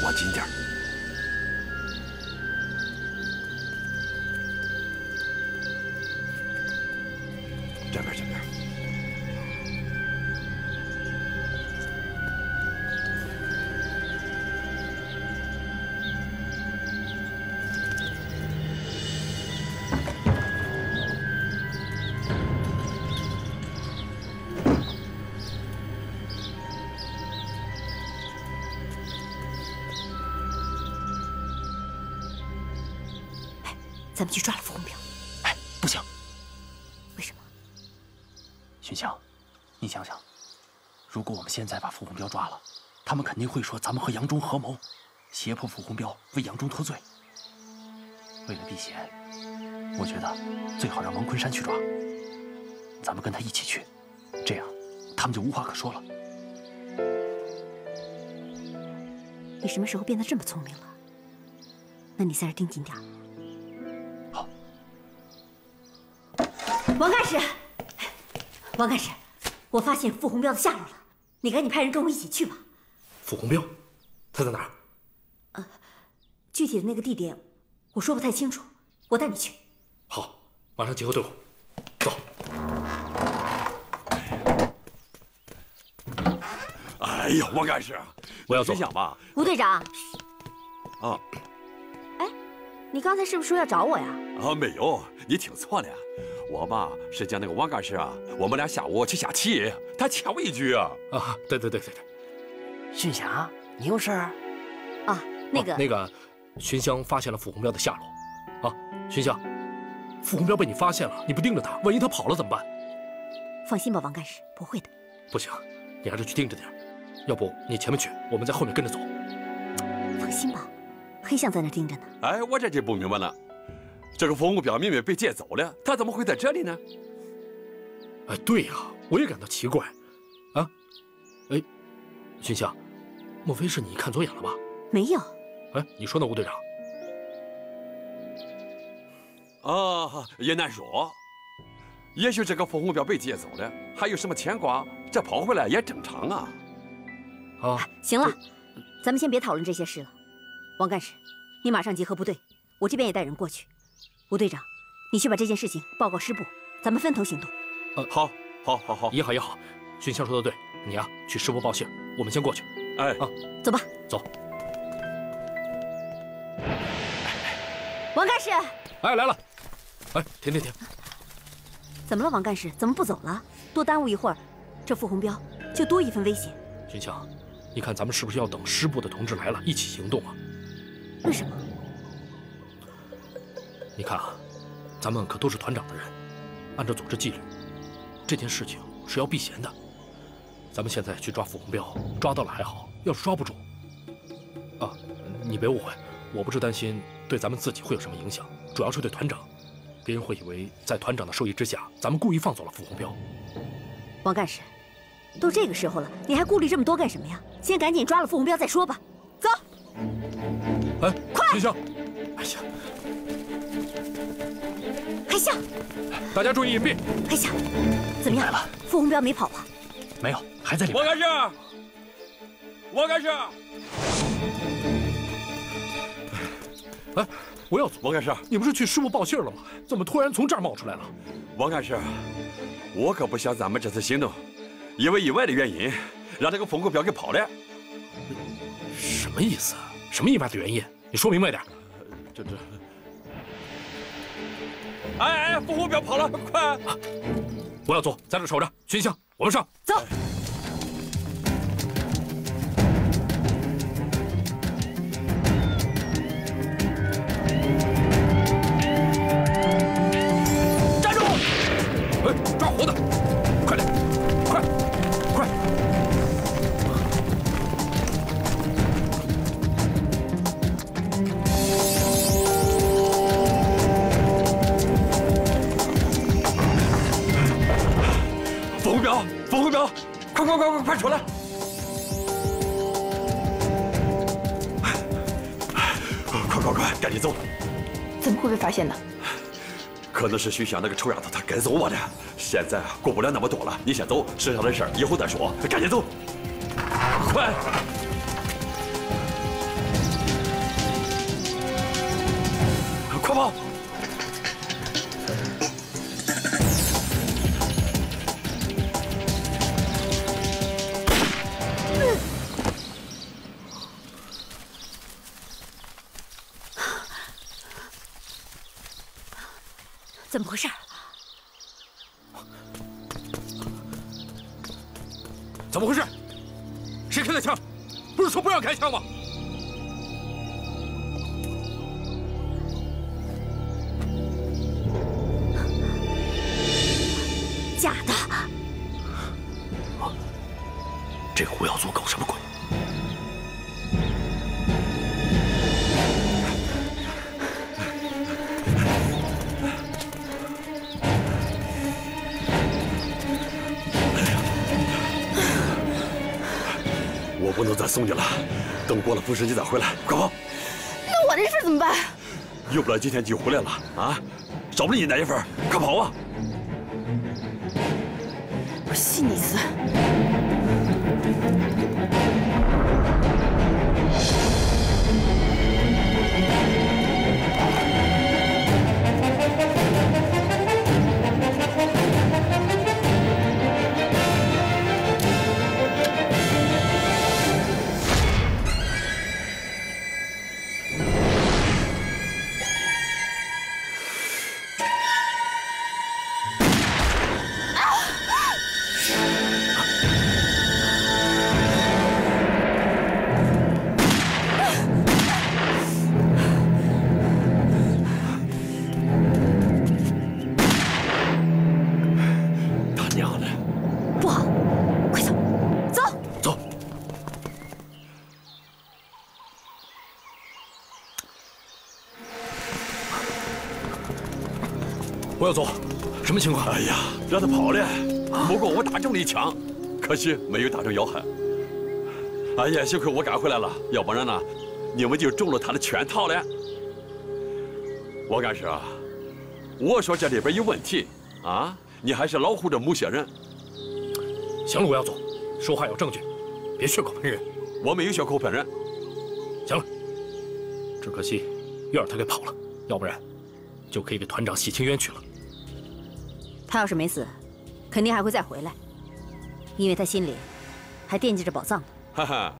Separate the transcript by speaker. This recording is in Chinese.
Speaker 1: 握紧点。这边，这边。
Speaker 2: 咱们去抓了傅红彪。
Speaker 3: 哎，不行！
Speaker 2: 为什么？
Speaker 3: 寻香，你想想，如果我们现在把傅红彪抓了，他们肯定会说咱们和杨忠合谋，胁迫傅红彪为杨忠脱罪。为了避嫌，我觉得最好让王昆山去抓，咱们跟他一起去，这样他们就无话可说了。
Speaker 2: 你什么时候变得这么聪明了？那你在这盯紧点。 王干事，王干事，我发现傅红彪的下落了，你赶紧派人跟我一起去吧。
Speaker 4: 傅红彪，他在哪儿？
Speaker 2: 具体的那个地点我说不太清楚，我带你去。
Speaker 4: 好，马上集合队伍，走。
Speaker 1: 哎呀，王干事，
Speaker 4: 我要走。
Speaker 1: 想吧。
Speaker 2: 吴队长。
Speaker 1: 啊。
Speaker 2: 哎，你刚才是不是说要找我呀？
Speaker 1: 啊，没有，你听错了。 我吧是讲那个王干事啊，我们俩下午去下棋，他欠我一局啊！
Speaker 4: 啊，对。
Speaker 3: 迅霞，你有事儿？
Speaker 2: 啊，那个，
Speaker 4: 寻香发现了傅红彪的下落。啊，寻香，傅红彪被你发现了，你不盯着他，万一他跑了怎么办？
Speaker 2: 放心吧，王干事，不会的。
Speaker 4: 不行，你还是去盯着点，要不你前面去，我们在后面跟着走。
Speaker 2: 放心吧，黑象在那盯着呢。
Speaker 1: 哎，我这就不明白了。 这个傅红彪明明被劫走了，他怎么会在这里呢？
Speaker 4: 哎，对呀，我也感到奇怪。啊，哎，寻香，莫非是你看走眼了吧？
Speaker 2: 没有。
Speaker 4: 哎，你说呢，吴队长？
Speaker 1: 啊，也难说。也许这个傅红彪被劫走了，还有什么牵挂，这跑回来也正常啊。
Speaker 4: 啊，
Speaker 2: 行了，咱们先别讨论这些事了。王干事，你马上集合部队，我这边也带人过去。 吴队长，你去把这件事情报告师部，咱们分头行动。
Speaker 1: 好，
Speaker 4: 也好。寻香说的对，你呀去师部报信，我们先过去。
Speaker 1: 哎，
Speaker 4: 啊，
Speaker 2: 走吧，
Speaker 4: 走。
Speaker 2: 王干事，
Speaker 4: 哎，来了。哎，停。
Speaker 2: 怎么了，王干事？怎么不走了？多耽误一会儿，这傅红彪就多一分危险。
Speaker 4: 寻香，你看咱们是不是要等师部的同志来了一起行动啊？
Speaker 2: 为什么？
Speaker 4: 你看啊，咱们可都是团长的人，按照组织纪律，这件事情是要避嫌的。咱们现在去抓傅红彪，抓到了还好，要是抓不住，啊，你别误会，我不是担心对咱们自己会有什么影响，主要是对团长，别人会以为在团长的授意之下，咱们故意放走了傅红彪。
Speaker 2: 王干事，都这个时候了，你还顾虑这么多干什么呀？先赶紧抓了傅红彪再说吧。走。
Speaker 4: 哎，
Speaker 2: 快！
Speaker 4: 寻香，哎呀。
Speaker 2: 黑象，
Speaker 4: 大家注意隐蔽。
Speaker 2: 黑象，怎么样了？傅红彪没跑吧？
Speaker 3: 没有，还在里面。
Speaker 1: 王干事，
Speaker 4: 哎，我要走。
Speaker 1: 王干事，
Speaker 4: 你不是去师部报信了吗？怎么突然从这儿冒出来了？
Speaker 1: 王干事，我可不想咱们这次行动因为意外的原因让这个傅红彪给跑了。
Speaker 4: 什么意思？什么意外的原因？你说明白点。
Speaker 1: 这。 哎，傅红彪跑了，快！
Speaker 4: 我要走，在这守着。寻香，我们上。
Speaker 2: 走。
Speaker 4: 站住！哎，抓活的，快点，快！
Speaker 1: 傅红彪，快出来！快，赶紧走！
Speaker 5: 怎么会被发现呢？
Speaker 1: 可能是徐香那个臭丫头，她跟踪我的。现在顾不了那么多了，你先走，剩下的事儿以后再说。赶紧走，快！
Speaker 2: 怎么回事？
Speaker 4: 怎么回事？谁开的枪？不是说不让开枪吗？
Speaker 2: 假的。
Speaker 4: 这个吴耀祖搞什么鬼？
Speaker 1: 我不能再送你了，等过了复试你再回来，快跑！
Speaker 5: 那我这事怎么办？
Speaker 1: 用不了几天就回来了啊！少不了你那一份，快跑啊！
Speaker 5: 我信你死！
Speaker 4: 吴耀祖，什么情况？
Speaker 1: 哎呀，让他跑了，不过我打中了一枪，可惜没有打中要害。哎呀，幸亏我赶回来了，要不然呢，你们就中了他的圈套了。王干事啊，我说这里边有问题啊，你还是老唬着某些人。
Speaker 4: 行了，吴耀祖，说话有证据，别血口喷人。
Speaker 1: 我没有血口喷人。
Speaker 4: 行了，只可惜月儿他给跑了，要不然就可以给团长洗清冤屈了。
Speaker 2: 他要是没死，肯定还会再回来，因为他心里还惦记着宝藏呢。
Speaker 1: 哈哈，